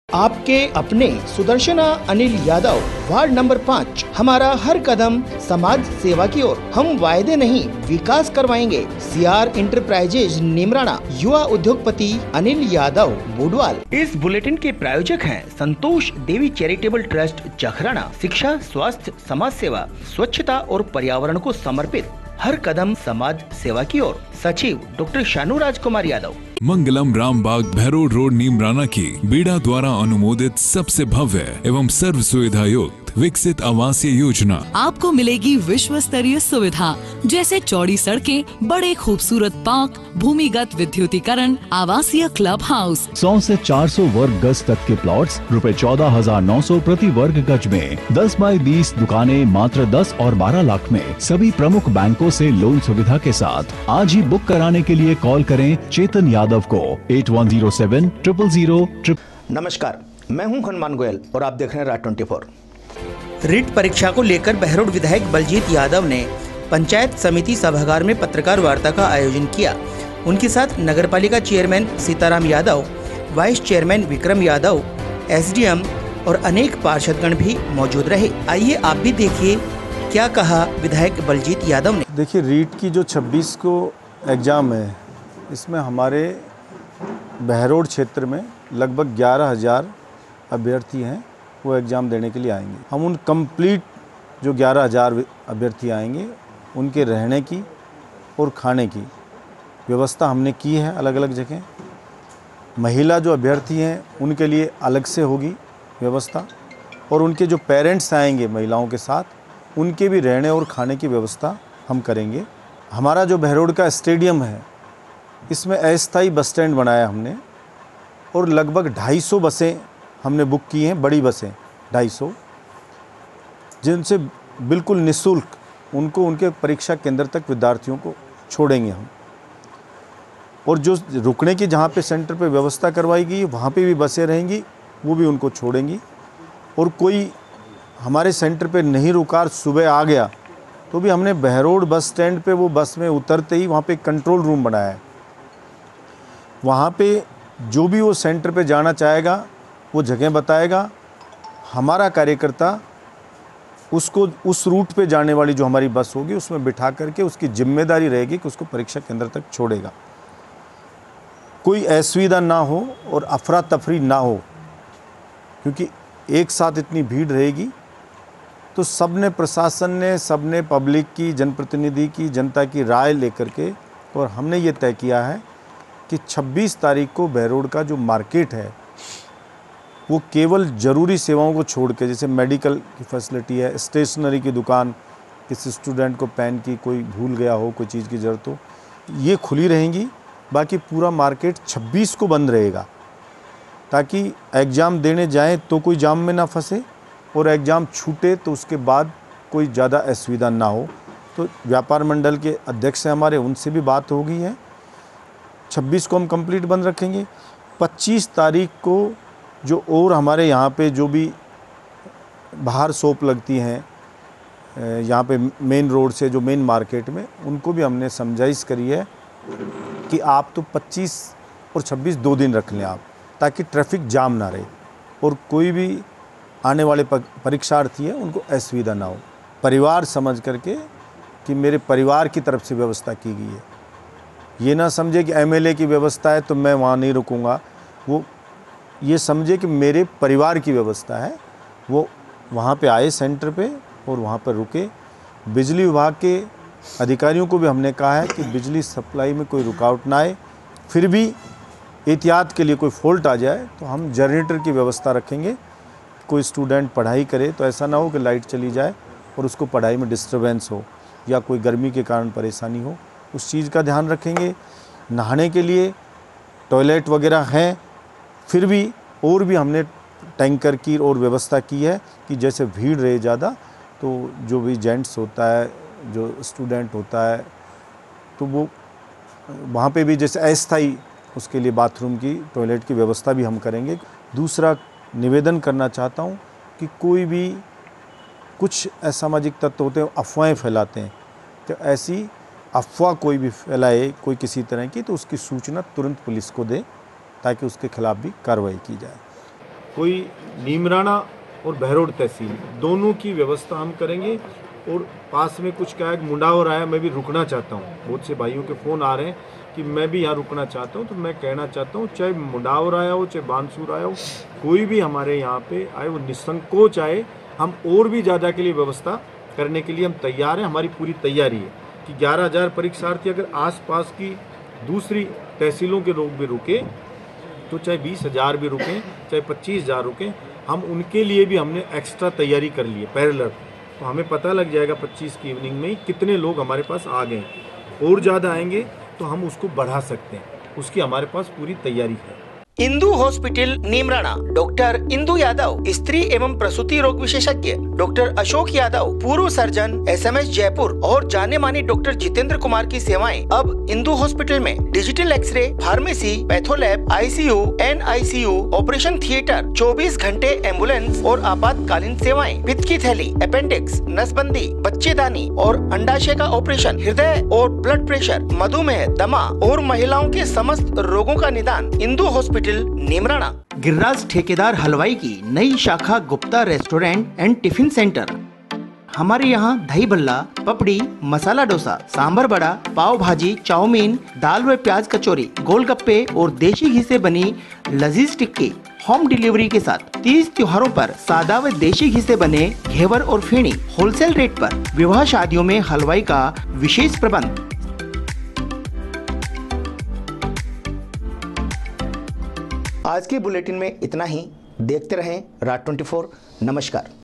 आपके अपने Sudarshana Anil Yadav, ward number 5। हमारा हर कदम समाज सेवा की ओर। हम वायदे नहीं, विकास करवाएंगे। CR enterprises Neemrana. युवा उद्योगपति अनिल यादव बुडवाल। इस बुलेटिन के प्रायोजक हैं संतोष देवी चैरिटेबल ट्रस्ट जखराना। शिक्षा, स्वास्थ्य, समाज सेवा, स्वच्छता और पर्यावरण को समर्पित हर कदम समाज सेवा की ओर। सचिव डॉक्टर शानू राजकुमार यादव। मंगलम रामबाग भैरोड रोड नीमराना की बीडा द्वारा अनुमोदित सबसे भव्य एवं सर्व सुविधा युक्त विकसित आवासीय योजना। आपको मिलेगी विश्व स्तरीय सुविधा जैसे चौड़ी सड़कें, बड़े खूबसूरत पार्क, भूमिगत विद्युतीकरण, आवासीय क्लब हाउस। 100 से 400 वर्ग गज तक के प्लॉट्स रुपए 14,900 प्रति वर्ग गज में। 10 बाई 20 दुकानें मात्र 10 और 12 लाख में। सभी प्रमुख बैंकों से लोन सुविधा के साथ। आज ही बुक कराने के लिए कॉल करें चेतन यादव को 8107 000। नमस्कार, मैं हूं हनुमान गोयल और आप देख रहे हैं राज 24। रीट परीक्षा को लेकर बहरोड विधायक बलजीत यादव ने पंचायत समिति सभागार में पत्रकार वार्ता का आयोजन किया। उनके साथ नगरपालिका chairman Sitaram Yadav, vice chairman Vikram Yadav, SDM और अनेक पार्षदगण भी मौजूद रहे। आइए आप भी देखिए क्या कहा विधायक बलजीत यादव ने। देखिए, रीट की जो 26 को एग्ज़ाम है, इसमें हमारे बहरोड क्षेत्र में लगभग 11,000 अभ्यर्थी हैं, वो एग्ज़ाम देने के लिए आएंगे। हम उन कंप्लीट जो 11,000 अभ्यर्थी आएंगे, उनके रहने की और खाने की व्यवस्था हमने की है अलग अलग जगह। महिला जो अभ्यर्थी हैं, उनके लिए अलग से होगी व्यवस्था, और उनके जो पेरेंट्स आएंगे महिलाओं के साथ, उनके भी रहने और खाने की व्यवस्था हम करेंगे। हमारा जो बहरोड का स्टेडियम है, इसमें अस्थायी बस स्टैंड बनाया हमने, और लगभग 250 बसें हमने बुक की हैं, बड़ी बसें 250, जिनसे बिल्कुल निःशुल्क उनको उनके परीक्षा केंद्र तक विद्यार्थियों को छोड़ेंगे हम। और जो रुकने की जहाँ पे सेंटर पे व्यवस्था करवाई गई, वहाँ पे भी बसें रहेंगी, वो भी उनको छोड़ेंगी। और कोई हमारे सेंटर पे नहीं रुका, सुबह आ गया, तो भी हमने बहरोड बस स्टैंड पे वो बस में उतरते ही वहाँ पे कंट्रोल रूम बनाया है। वहाँ पे जो भी वो सेंटर पे जाना चाहेगा, वो जगह बताएगा। हमारा कार्यकर्ता उसको उस रूट पे जाने वाली जो हमारी बस होगी, उसमें बिठा करके उसकी जिम्मेदारी रहेगी कि उसको परीक्षा केंद्र तक छोड़ेगा। कोई असुविधा ना हो और अफरा तफरी ना हो, क्योंकि एक साथ इतनी भीड़ रहेगी, तो सबने, प्रशासन ने, सबने पब्लिक की, जनप्रतिनिधि की, जनता की राय लेकर के, और हमने ये तय किया है कि 26 तारीख को बहरोड का जो मार्केट है, वो केवल ज़रूरी सेवाओं को छोड़ के, जैसे मेडिकल की फैसिलिटी है, स्टेशनरी की दुकान, किसी स्टूडेंट को पेन की कोई भूल गया हो, कोई चीज़ की ज़रूरत हो, ये खुली रहेंगी। बाकी पूरा मार्केट 26 को बंद रहेगा, ताकि एग्ज़ाम देने जाएं तो कोई जाम में ना फंसे, और एग्ज़ाम छूटे तो उसके बाद कोई ज़्यादा असुविधा ना हो। तो व्यापार मंडल के अध्यक्ष हैं हमारे, उनसे भी बात हो गई है। 26 को हम कंप्लीट बंद रखेंगे। 25 तारीख को जो और हमारे यहाँ पे जो भी बाहर शॉप लगती हैं, यहाँ पे मेन रोड से जो मेन मार्केट में, उनको भी हमने समझाइश करी है कि आप तो 25 और 26 2 दिन रख लें आप, ताकि ट्रैफिक जाम ना रहे और कोई भी आने वाले परीक्षार्थी है उनको असुविधा ना हो। परिवार समझ करके कि मेरे परिवार की तरफ से व्यवस्था की गई है। ये ना समझे कि MLA की व्यवस्था है तो मैं वहाँ नहीं रुकूँगा, वो ये समझे कि मेरे परिवार की व्यवस्था है, वो वहाँ पे आए सेंटर पे और वहाँ पर रुके। बिजली विभाग के अधिकारियों को भी हमने कहा है कि बिजली सप्लाई में कोई रुकावट ना आए, फिर भी एहतियात के लिए कोई फॉल्ट आ जाए तो हम जनरेटर की व्यवस्था रखेंगे। कोई स्टूडेंट पढ़ाई करे तो ऐसा ना हो कि लाइट चली जाए और उसको पढ़ाई में डिस्टर्बेंस हो, या कोई गर्मी के कारण परेशानी हो, उस चीज़ का ध्यान रखेंगे। नहाने के लिए टॉयलेट वगैरह हैं, फिर भी और भी हमने टैंकर की और व्यवस्था की है कि जैसे भीड़ रहे ज़्यादा, तो जो भी जेंट्स होता है, जो स्टूडेंट होता है, तो वो वहाँ पे भी जैसे अस्थायी उसके लिए बाथरूम की, टॉयलेट की व्यवस्था भी हम करेंगे। दूसरा निवेदन करना चाहता हूँ कि कोई भी कुछ असामाजिक तत्व होते हैं, अफवाहें फैलाते हैं, तो ऐसी अफवाह कोई भी फैलाए कोई किसी तरह की, तो उसकी सूचना तुरंत पुलिस को दे, ताकि उसके खिलाफ भी कार्रवाई की जाए। कोई नीमराना और बहरोड तहसील दोनों की व्यवस्था हम करेंगे। और पास में कुछ क्या है, मुंडावर आया, मैं भी रुकना चाहता हूँ, बहुत से भाइयों के फ़ोन आ रहे हैं कि मैं भी यहाँ रुकना चाहता हूँ। तो मैं कहना चाहता हूँ, चाहे मुंडावर आया हो, चाहे बानसूर आया हो, कोई भी हमारे यहाँ पे आए, वो निसंकोच आए। हम और भी ज़्यादा के लिए व्यवस्था करने के लिए हम तैयार हैं। हमारी पूरी तैयारी है कि 11,000 परीक्षार्थी अगर आसपास की दूसरी तहसीलों के लोग भी रुके, तो चाहे 20,000 भी रुकें, चाहे 25,000 रुकें, हम उनके लिए भी हमने एक्स्ट्रा तैयारी कर ली है पैरेलल। तो हमें पता लग जाएगा 25 की इवनिंग में कितने लोग हमारे पास आ गए। और ज़्यादा आएंगे तो हम उसको बढ़ा सकते हैं, उसकी हमारे पास पूरी तैयारी है। इंदु हॉस्पिटल नीमराना, डॉक्टर इंदु यादव, स्त्री एवं प्रसूति रोग विशेषज्ञ, डॉक्टर अशोक यादव, पूर्व सर्जन, SMS जयपुर और जाने माने डॉक्टर जितेंद्र कुमार की सेवाएं अब इंदु हॉस्पिटल में digital X ray, pharmacy, path lab, ICU, NICU, operation theatre, 24 घंटे एम्बुलेंस और आपातकालीन सेवाएं, पित्त की थैली, अपेंडिक्स, नसबंदी, बच्चेदानी और अंडाशय का ऑपरेशन, हृदय और ब्लड प्रेशर, मधुमेह, दमा और महिलाओं के समस्त रोगों का निदान इंदु हॉस्पिटल नीमराना। गिरिराज ठेकेदार हलवाई की नई शाखा Gupta restaurant and tiffin centre. हमारे यहाँ दही भल्ला, पपड़ी, मसाला डोसा, सांभर बड़ा, पाव भाजी, चाउमीन, दाल व प्याज कचौरी, गोलगप्पे और देशी घी से बनी लजीज टिक्की होम डिलीवरी के साथ 30 त्योहारों पर सादा व देशी घी से बने घेवर और फेणी होलसेल रेट पर। विवाह शादियों में हलवाई का विशेष प्रबंध। आज के बुलेटिन में इतना ही। देखते रहें राज 24। नमस्कार।